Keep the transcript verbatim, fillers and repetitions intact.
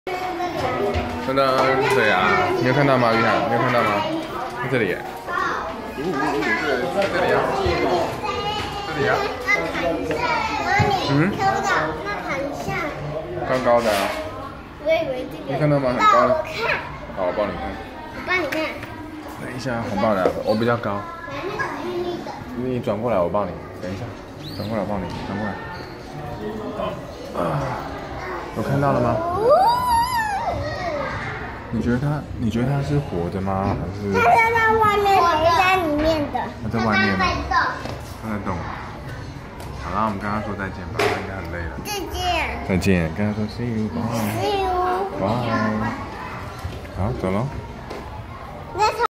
噔噔，对呀，你有看到吗？雨涵，你有看到吗？在这里耶。这里啊，这里啊。嗯？ 看不到，那弹下。 高高的啊。 我以为这个。 你看到吗？很高的。 看。 好，我帮你看。 我帮你看。 等一下，我帮你，我比较高。你转过来，我帮你。等一下，转过来，我帮你，转过来。啊，有看到了吗？你觉得它？你觉得它是活的吗？还是？ 它在外面，还是在里面的？ 它在外面吗？它在动。好啦，我们跟他说再见吧，他应该很累了。 再见。 再见，跟他说 see you bye。 See you。 bye。好，走喽。